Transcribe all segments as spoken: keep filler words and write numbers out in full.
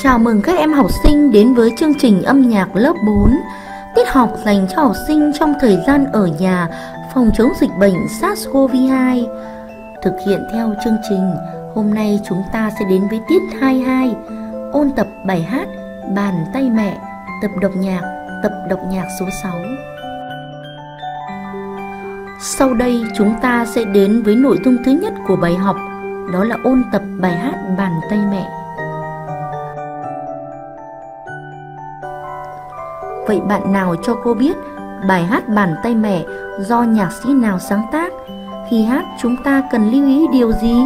Chào mừng các em học sinh đến với chương trình âm nhạc lớp bốn, tiết học dành cho học sinh trong thời gian ở nhà phòng chống dịch bệnh SARS-xê o vê hai. Thực hiện theo chương trình, hôm nay chúng ta sẽ đến với tiết hai mươi hai, ôn tập bài hát Bàn tay mẹ, tập đọc nhạc, tập đọc nhạc số sáu. Sau đây chúng ta sẽ đến với nội dung thứ nhất của bài học, đó là ôn tập bài hát Bàn tay mẹ. Vậy bạn nào cho cô biết bài hát Bàn tay mẹ do nhạc sĩ nào sáng tác? Khi hát chúng ta cần lưu ý điều gì?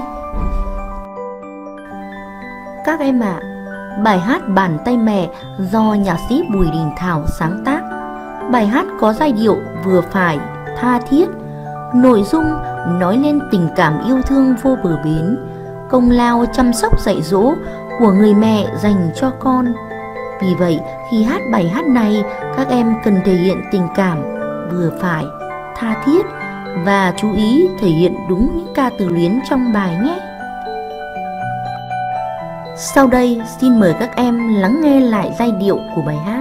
Các em ạ, à, bài hát Bàn tay mẹ do nhạc sĩ Bùi Đình Thảo sáng tác. Bài hát có giai điệu vừa phải, tha thiết. Nội dung nói lên tình cảm yêu thương vô bờ bến, công lao chăm sóc dạy dỗ của người mẹ dành cho con. Vì vậy, khi hát bài hát này, các em cần thể hiện tình cảm vừa phải, tha thiết và chú ý thể hiện đúng những ca từ luyến trong bài nhé. Sau đây, xin mời các em lắng nghe lại giai điệu của bài hát.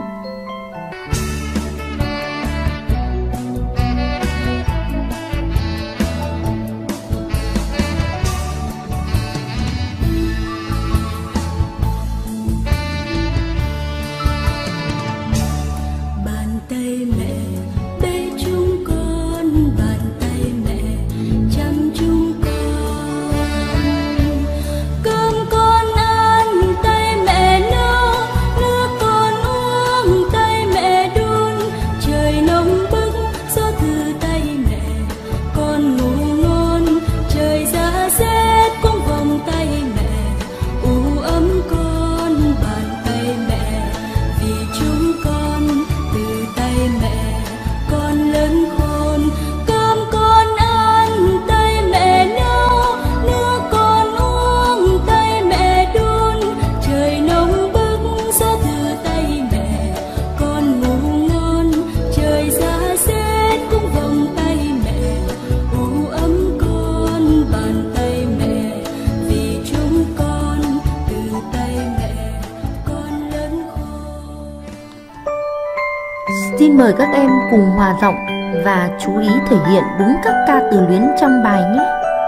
Xin mời các em cùng hòa giọng và chú ý thể hiện đúng các ca từ luyến trong bài nhé.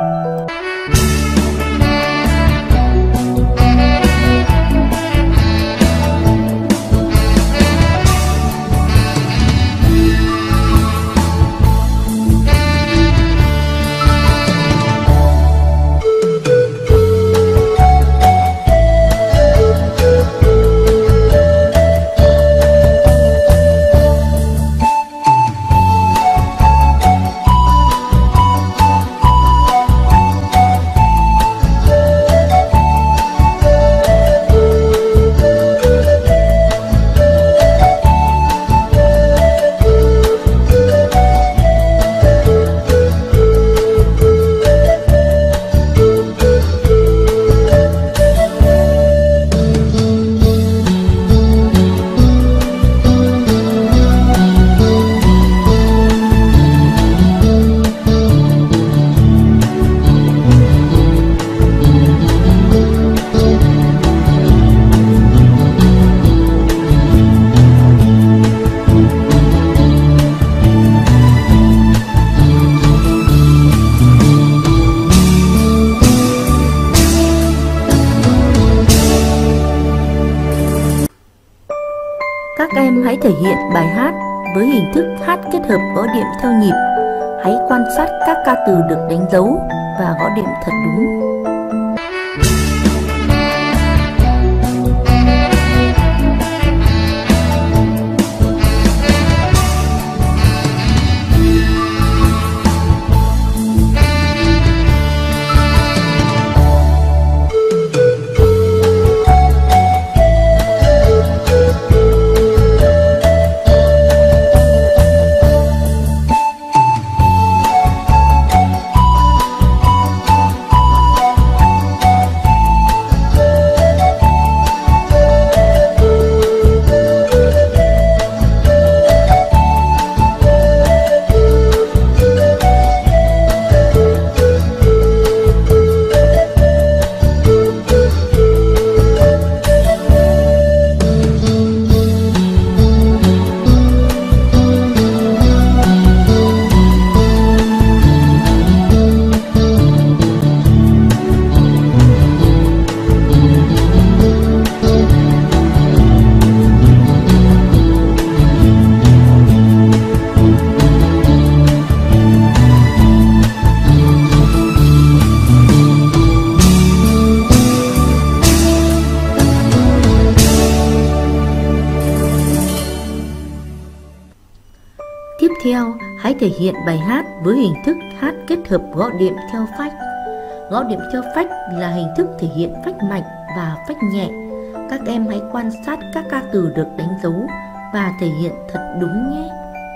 Các em hãy thể hiện bài hát với hình thức hát kết hợp gõ đệm theo nhịp. Hãy quan sát các ca từ được đánh dấu và gõ đệm thật đúng. theo, hãy thể hiện bài hát với hình thức hát kết hợp gõ đệm theo phách. Gõ đệm theo phách là hình thức thể hiện phách mạnh và phách nhẹ. Các em hãy quan sát các ca từ được đánh dấu và thể hiện thật đúng nhé.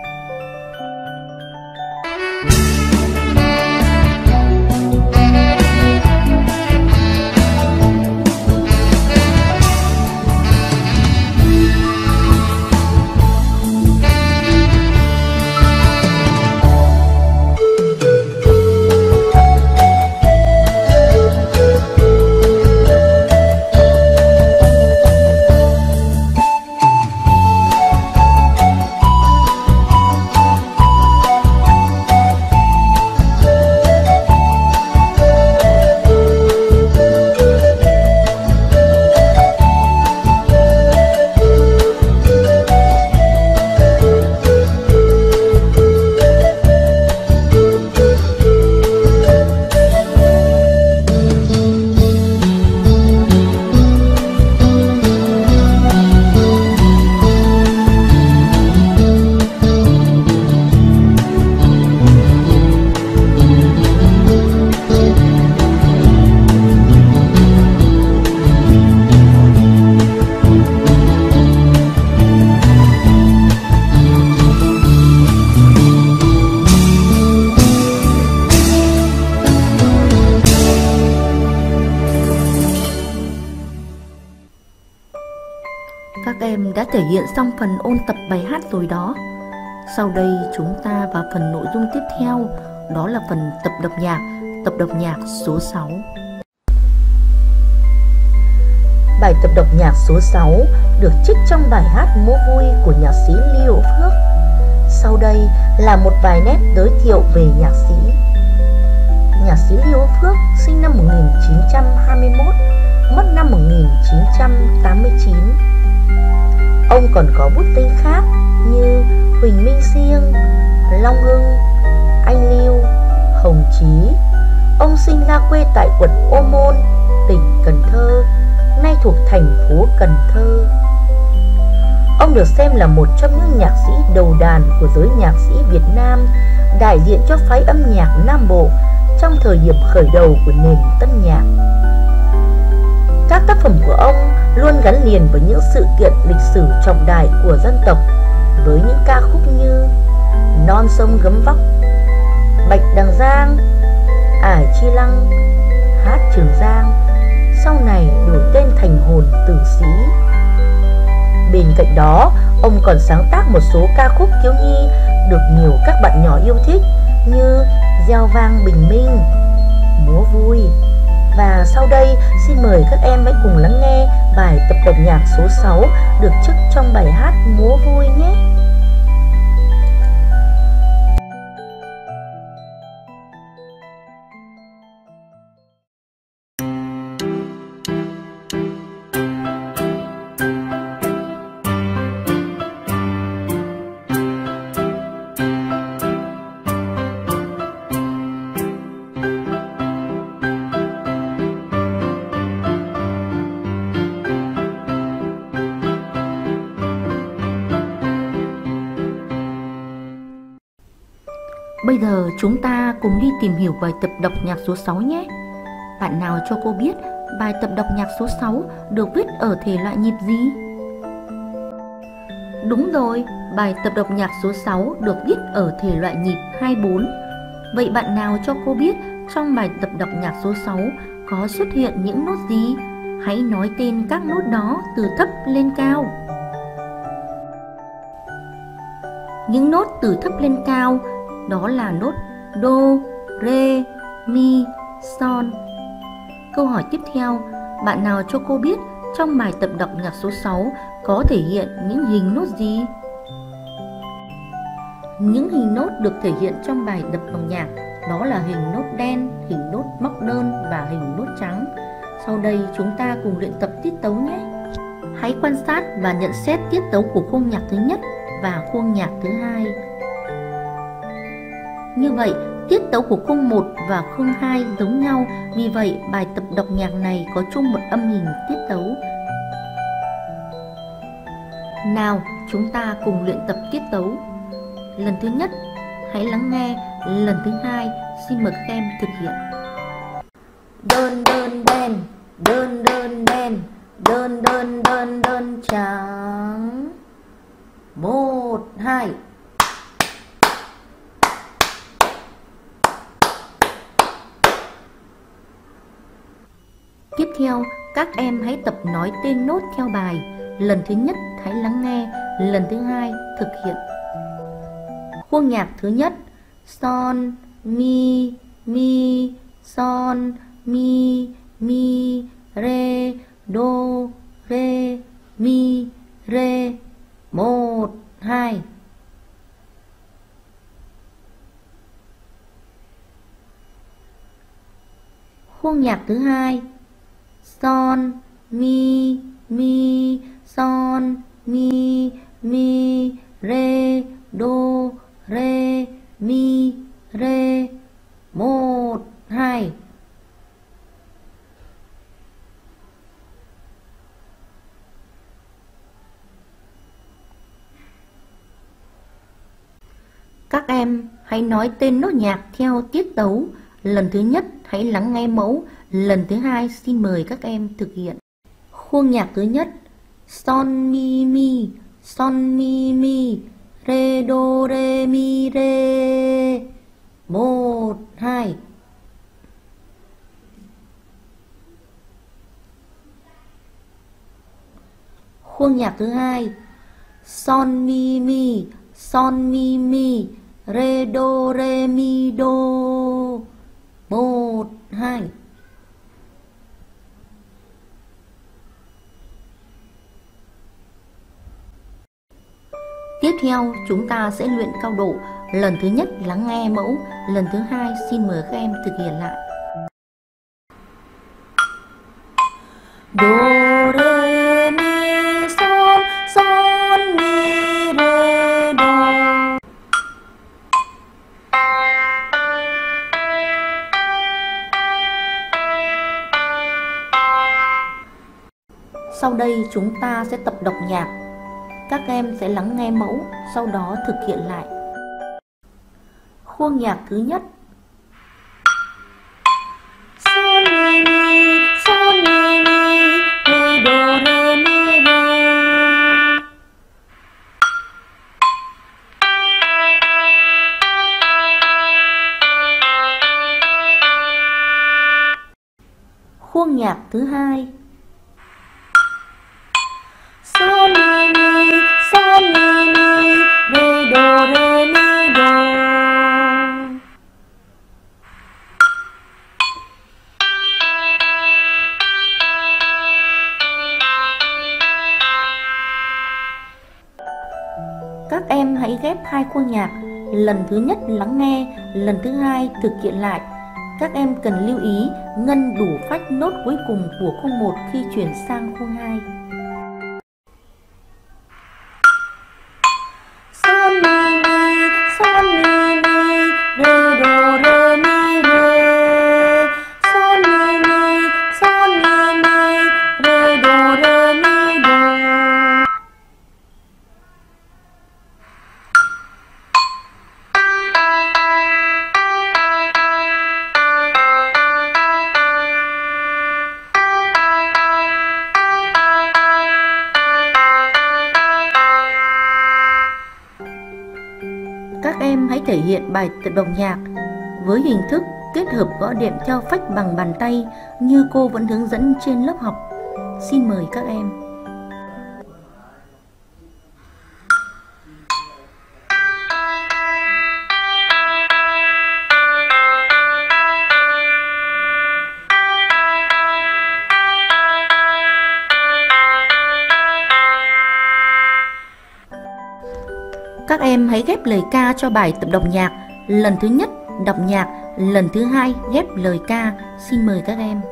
Các em đã thể hiện xong phần ôn tập bài hát rồi đó. Sau đây chúng ta vào phần nội dung tiếp theo, đó là phần tập đọc nhạc, tập đọc nhạc số sáu. Bài tập đọc nhạc số sáu được trích trong bài hát Múa Vui của nhạc sĩ Lý Hữu Phước. Sau đây là một vài nét giới thiệu về nhạc sĩ. Nhạc sĩ Lý Hữu Phước sinh năm một nghìn chín trăm hai mươi mốt, mất năm một nghìn chín trăm tám mươi chín. Ông còn có bút tên khác như Huỳnh Minh Siêng, Long Hưng, Anh Lưu, Hồng Chí. Ông sinh ra quê tại quận Ô Môn, tỉnh Cần Thơ, nay thuộc thành phố Cần Thơ. Ông được xem là một trong những nhạc sĩ đầu đàn của giới nhạc sĩ Việt Nam, đại diện cho phái âm nhạc Nam Bộ trong thời điểm khởi đầu của nền tân nhạc. Các tác phẩm của ông luôn gắn liền với những sự kiện lịch sử trọng đại của dân tộc, với những ca khúc như Non Sông Gấm Vóc, Bạch Đằng Giang, Ải Chi Lăng, Hát Trường Giang, sau này đổi tên thành Hồn Tử Sĩ. Bên cạnh đó, ông còn sáng tác một số ca khúc thiếu nhi được nhiều các bạn nhỏ yêu thích như Reo Vang Bình Minh, Múa Vui. Và sau đây xin mời các em hãy cùng lắng nghe bài tập đọc nhạc số sáu được trích trong bài hát Múa Vui nhé. Bây giờ chúng ta cùng đi tìm hiểu bài tập đọc nhạc số sáu nhé. Bạn nào cho cô biết bài tập đọc nhạc số sáu được viết ở thể loại nhịp gì? Đúng rồi, bài tập đọc nhạc số sáu được viết ở thể loại nhịp hai bốn. Vậy bạn nào cho cô biết trong bài tập đọc nhạc số sáu có xuất hiện những nốt gì? Hãy nói tên các nốt đó từ thấp lên cao. Những nốt từ thấp lên cao đó là nốt đô, rê, mi, son. Câu hỏi tiếp theo, bạn nào cho cô biết trong bài tập đọc nhạc số sáu có thể hiện những hình nốt gì? Những hình nốt được thể hiện trong bài tập đọc nhạc đó là hình nốt đen, hình nốt móc đơn và hình nốt trắng. Sau đây chúng ta cùng luyện tập tiết tấu nhé. Hãy quan sát và nhận xét tiết tấu của khuôn nhạc thứ nhất và khuôn nhạc thứ hai. Như vậy, tiết tấu của khung một và khung hai giống nhau, vì vậy bài tập đọc nhạc này có chung một âm hình tiết tấu. Nào, chúng ta cùng luyện tập tiết tấu. Lần thứ nhất, hãy lắng nghe lần thứ hai. Xin mời các em thực hiện. Đơn đơn đen, đơn đơn đen, đơn đơn đơn đơn trắng. Một, hai. Tiếp theo, các em hãy tập nói tên nốt theo bài. Lần thứ nhất hãy lắng nghe, lần thứ hai thực hiện. Khuôn nhạc thứ nhất: son, mi, mi, son, mi, mi, re, do, re, mi, re. Một, hai. Khuôn nhạc thứ hai: son, mi, mi, son, mi, mi, re, do, re, mi, re. Một, hai. Các em hãy nói tên nốt nhạc theo tiết tấu. Lần thứ nhất hãy lắng nghe mẫu, lần thứ hai xin mời các em thực hiện. Khuôn nhạc thứ nhất: son mi mi, son mi mi, re do re mi re. Một, hai. Khuôn nhạc thứ hai: son mi mi, son mi mi, re do re mi do. Một, hai. Tiếp theo chúng ta sẽ luyện cao độ. Lần thứ nhất lắng nghe mẫu, lần thứ hai xin mời các em thực hiện lại. Do re mi son, son mi re do. Sau đây chúng ta sẽ tập đọc nhạc. Các em sẽ lắng nghe mẫu, sau đó thực hiện lại. Khuôn nhạc thứ nhất: son mi mi, son mi mi, re do re mi re. Khuôn nhạc thứ hai: son mi mi, son mi mi, re do re mi do. Các em hãy ghép hai khuôn nhạc. Lần thứ nhất lắng nghe, lần thứ hai thực hiện lại. Các em cần lưu ý ngân đủ phách nốt cuối cùng của khuôn một khi chuyển sang khuôn hai. Son mi mi, son mi mi, re do re mi re. Son mi mi, son mi mi, re do re mi do. Các em hãy thể hiện bài tập đọc nhạc với hình thức kết hợp gõ đệm theo phách bằng bàn tay như cô vẫn hướng dẫn trên lớp học. Xin mời các em. Các em hãy ghép lời ca cho bài tập đọc nhạc. Lần thứ nhất đọc nhạc, lần thứ hai ghép lời ca. Xin mời các em.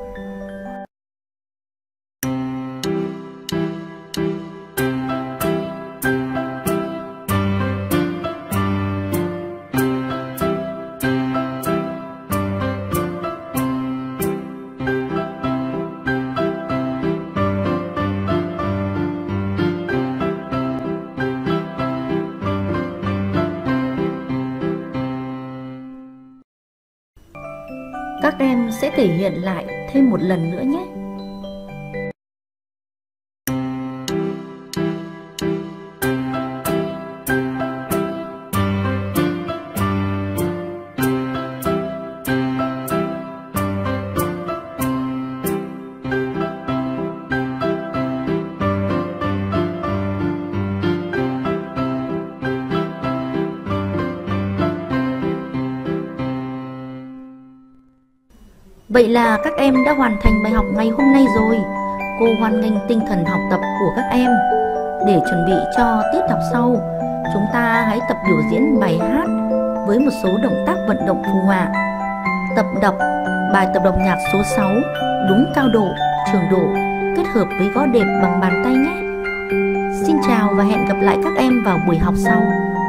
em sẽ thể hiện lại thêm một lần nữa nhé. Vậy là các em đã hoàn thành bài học ngày hôm nay rồi. Cô hoan nghênh tinh thần học tập của các em. Để chuẩn bị cho tiết học sau, chúng ta hãy tập biểu diễn bài hát với một số động tác vận động phù họa. Tập đọc bài tập đọc nhạc số sáu đúng cao độ, trường độ, kết hợp với gõ đệm bằng bàn tay nhé. Xin chào và hẹn gặp lại các em vào buổi học sau.